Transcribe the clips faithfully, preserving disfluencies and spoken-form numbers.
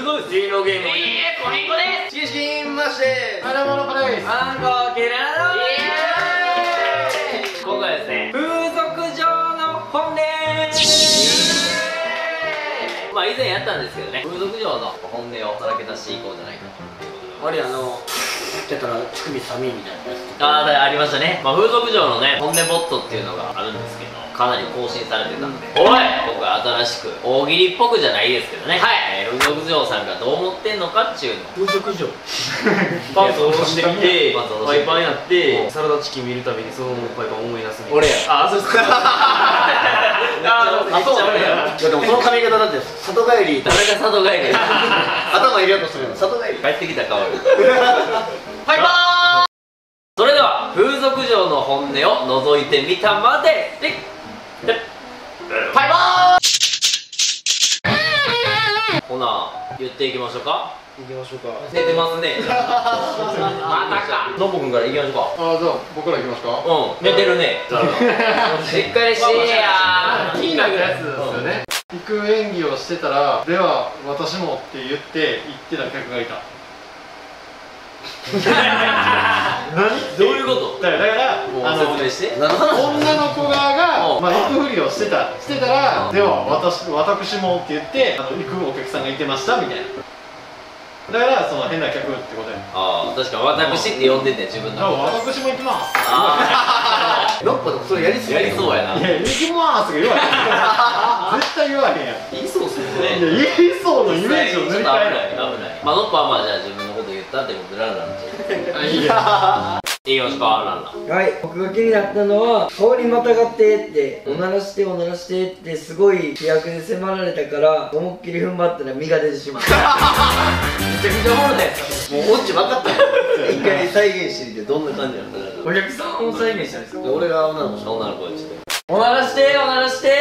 ごいです。 次のゲーム。 ええ、コミンコです。 チキチキンましてあらものこです。 マンゴーケラロイエーイ。今回はですね、風俗嬢の本音。まあ以前やったんですけどね、風俗嬢の本音をさらけ出していこうじゃないかと。 あれあのってたら乳首寒いみたいなやつ。 ああ、ありましたね。まあ風俗嬢のね、本音ボットっていうのがあるんですけど、かなり更新されてたんで、おい今回新しく大喜利っぽくじゃないですけどね、はい、えー、風俗嬢さんがどう思ってんのかっていうのを。 風俗嬢パンツを下ろしてみてパンツを下ろパしてイパンやってサラダチキン見るたびにそのパイパン思い出すみたいな。 俺や。 あ、そうですか。あ、 めっちゃ俺や。 いやでもその髪型だって里帰り誰が里帰り頭入れようとするの里帰り帰ってきた顔パイパーン。それでは風俗嬢の本音を覗いてみたまででパイパーン。ほな言っていきましょうか。 行きましょうか。 寝てますねまたか。ノブ君からいきましょうか。 あ、じゃあ僕ら行きますか。 うん、寝てるね。しっかりしてやー。 気になるやつですよね。行く演技をしてたら、では私もって言って言ってた客がいた。 何どういうことだからだからあの説明して。 何の話？ 女の子側うんがまあ行くふりをしてたしてたら、 うんでは私私もって言ってあの行くお客さんがいてましたみたいな。だからその変な客ってことや。 ああ、確か私って呼んでて自分だからの。 私も行きます。 あやっぱでもそれやりすあ、 ぎやりそうやな。 いや行きますとか言わへん。絶対言わへんやん。 言いそうっすよいやね。 言いそうのイメージをちょっと危塗り替えない危ない。まあノッパはまあじゃあ自分のこと言ったってことでランランとない。いや。 言いますか、ランラン。 はい、僕が気になったのは顔にまたがってっておならしておならしてってすごい飛躍で迫られたから思いっきり踏ん張ったら身が出てしまった。 めちゃくちゃおもろいやつ。 もうオチ分かったよ。一回再現してみてどんな感じなのかな。 お客さんを再現したんですか。 俺が女の子。 女の子でちょっとおならしておならして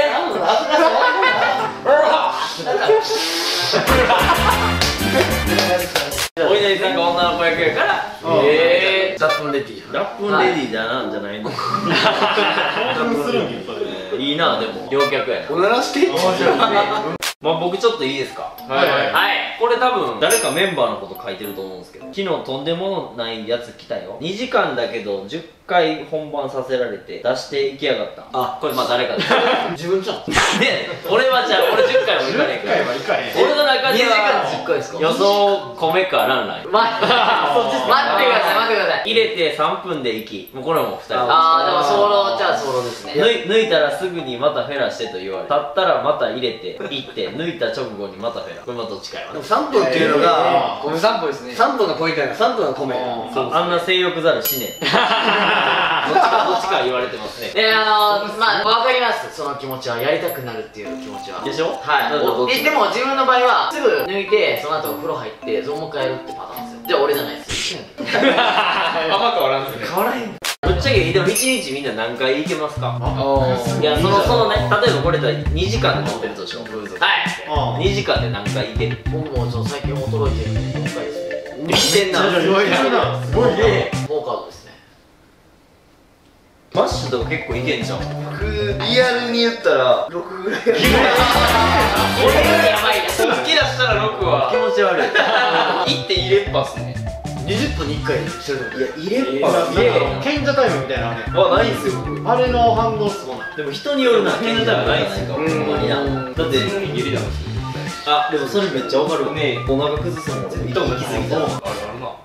お稲荷さんが女の子役やからええザップンレディー。 ラップンレディーじゃなんじゃないの。 するんや。 いいな、でも両脚やな。 おならして面白い。 まあ僕ちょっといいですか。 はいはい。 はい、これ多分誰かメンバーのこと書いてると思うんですけど、昨日とんでもないやつ来たよ。にじかんだけどじゅっかい本番させられて出していきやがった。 あ、 これまあ誰かです自分じゃん。 で、俺はじゃあ俺じゅっかいもいかねえから。 はいかへん。 俺の中でにじかんはじゅっかいですか。 予想米かランラン。 待ってください待ってください。 入れてさんぷんで行き、もうこれはもうふたり。 あーでも早漏じゃあ早漏ですね。 抜い抜いたらすぐにまたフェラしてと言われ、立ったらまた入れて行って抜いた直後にまたフェラ。これまあどっちかやわな。 さんぷんっていうのが米散歩ですね。 さんぷんがポイントやからさんぷんが米。 そうあんな性欲ざる死ねどっちかどっちか言われてますね。 で、あのー、まあわかります、その気持ちは。やりたくなるっていう気持ちは。 でしょ。 はい。 だからどっちおえでも自分の場合はすぐ抜いてその後風呂入ってそのまま帰るってパターンですよ。じゃあ俺じゃないです。 あんま変わらんですね。 変わらへん。 ぶっちゃけでもいちにちみんな何回行けますか。 あいやそのそのね、例えばこれにじかんで乗ってるとしよう、風俗。 あにじかんで何回行ける。 僕もちょっと最近衰えてるんでよんかいですね。 見てんな。 弱いな。すごいね。 フォーカードですね。 マッシュとか結構いけんじゃん。 僕リアルに言ったらろくぐらい。 俺よりやばいな。 好き出したらろくは気持ち悪い。 いって入れっぱっすね。 にじゅっぷんにいっかいしてるの。 いや入れっぱなんか賢者タイムみたいなね。 あ、ないんすよ。 あれの反応すごない。 でも人によるな、賢者タイムないんすよ。ほんまにな。だってあ、でもそれめっちゃわかるわ。ね、お腹崩すもん。全部行き過ぎた。 あるあるな。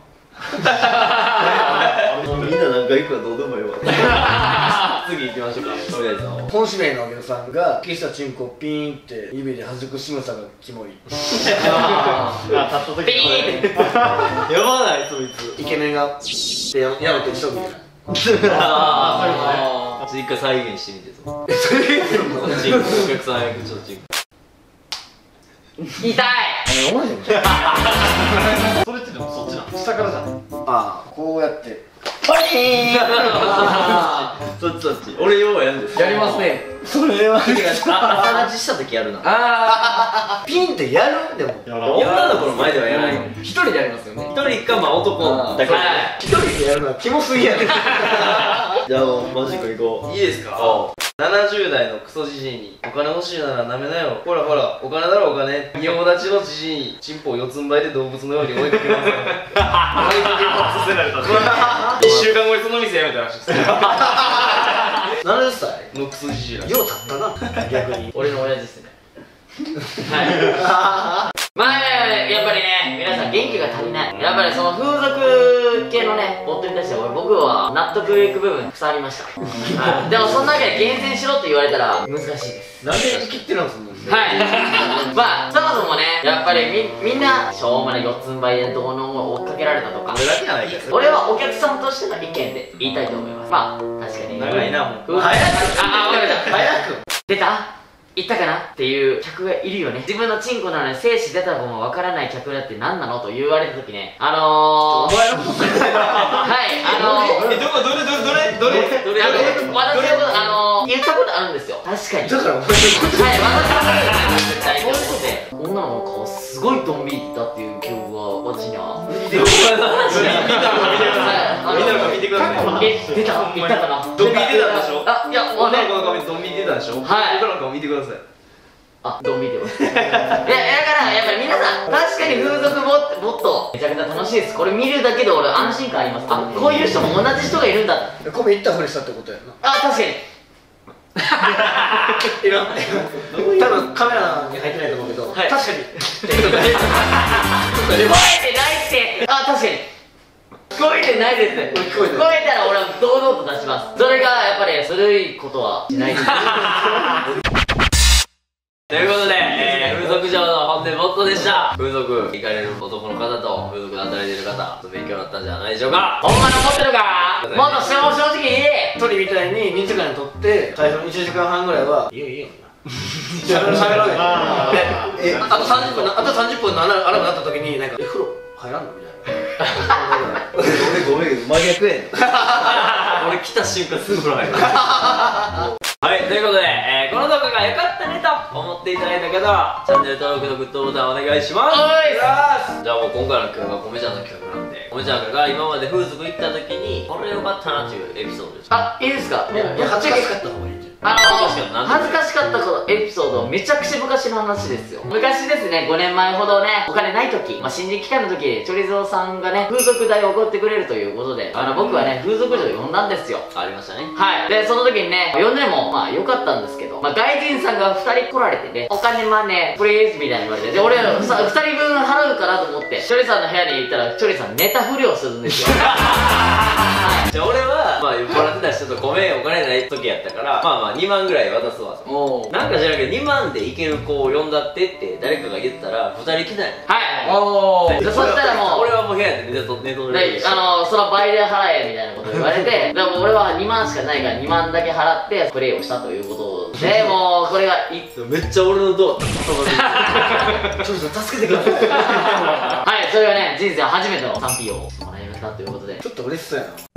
もうみんな何回行くかどうでもいいわ。次行きましょうか。とりあえずの本指名のお客さんが消したチンコをピーンって指で弾く仕草がキモい。 ああ、立った時ピーってやばないそいつ。 イケメンがってややると一緒みたいな。 ああ、ちょっと一回再現してみて。そえ、それ言うの？ チンコお客さん役ちょっとチンコ。 痛い。 お前じゃん。 それってでもそっちなの。下からじゃん。 ああ、こうやって。 そっちそっち。俺ようやんです。 やりますね。 それは。 あ、朝立ちした時やるな。 あピンってやるでも。 やらん。 女の子の前ではやらないよ。 ー一人でやりますよね。 一人かまあ男だけ。 一人でやるのはキモすぎやねん。 じゃあマジック行こう。 いいですか？ おう。 ななじゅう代のクソじじいにお金欲しいならなめなよ、ほらほらお金だろお金、仁王立ちのじじいにチンポを四つん這いで動物のように追いかけますよ追いかけさせられたいっしゅうかんごにその店辞めたらしいですななじゅっさいのクソじじいらしい。 よう立ったな逆に俺の親父ですねはいまあやっぱりね皆さん元気が足りない。やっぱりその風俗系のねボットに対して俺僕は納得いく部分たくさんありました、はい、でもその中で厳選しろって言われたら難しいです。 なんで生きってるのそんなのはいまあそもそもねやっぱりみみんなしょうもない四つん這いでどうのを追っかけられたとか俺だけじゃないです俺はお客さんとしての意見で言いたいと思います。まあ確かに長いなもう風俗早くああ分かった早く出た言ったかなっていう客がいるよね。自分のチンコなのに精子出た子もわからない客だって何なのと言われた時ね、あのー、 お前のことはいあのー、 えどこどれどれどれどれどれあの私のことあのー、言ったことあるんですよ。確かにだからお前のことはい私のこと絶対に思って女の子の顔すごいドンビーだっていう記憶が私には見てください見たのか見てください。 え出た言ったかなドンビー出たんでしょ。 あいやもうね女の子の顔見てドンビー出たでしょ。 はい僕らの顔見てください。 あ、ドンビデオいや、だからやっぱり皆さん確かに風俗ももっとめちゃくちゃ楽しいです。これ見るだけで俺安心感あります。あ、こういう人も同じ人がいるんだ。 コメ行ったふりしたってことやなあ、確かにいらん多分カメラに入ってないと思うけど、 はい確かに聞こえてないってあ、確かに聞こえてないですね。 聞こえてる聞こえたら俺は堂々と出します。それがやっぱり古いことはしないですということで、えー、風俗嬢の本音ボットでした。風俗行かれる男の方と風俗で働いてる方、勉強だったんじゃないでしょうか。 ほんまに思ってるかもっと正直に言え。 鳥みたいににじかん撮って最初のいちじかんはんぐらいはいいよいいよしゃべろうよえあとさんじゅっぷんあとさんじゅっぷんのアラーム鳴った時になんかえ風呂入らんのみたいなごめんけど真逆やねん。 俺来た瞬間すぐ風呂入るはい、ということで、えー、この動画が良かったねと思っていただいた方はチャンネル登録とグッドボタンお願いします。じゃあもう今回の企画はコメちゃんの企画なんで、コメちゃんが今まで風俗行った時にこれ良かったなっていうエピソードです。 あ、いいですか。 いや恥ずかしかった方がいいんじゃんあの恥ずかしかった恥ずかしかったことエピソードめちゃくちゃ昔の話ですよ。昔ですね、ごねんまえほどねお金ない時、まあ、新人期間の時チョリゾーさんがね風俗代をおごってくれるということであの僕はね風俗嬢を呼んだんですよ。 ありましたね。 はい。でその時にね呼んでもまあ良かったんですけど、まあ、外人さんがふたり来られてねお金マネープリーズみたいに言われて、で俺さふたりぶん払うかなと思ってチョリさんの部屋に行ったらチョリさんネタ不良するんですよじゃあ俺はまあ酔っ払ってた人とごめんお金ない時やったからまあまあにまんぐらい渡すわと。 おーなんか知らんけどにまんでいける子を呼んだってって誰かが言ったらふたり来たんや。 はいおでそしたらもう俺はもう部屋で寝と寝とるで、あのその倍で払えみたいなこと言われてでも俺はにまんしかないからにまんだけ払ってプレイをしたということで、もうこれがいめっちゃ俺のドア叩かちょっと助けてくださいはい、それがね人生初めての スリーピー をもらいましたということでちょっと嬉しそうやな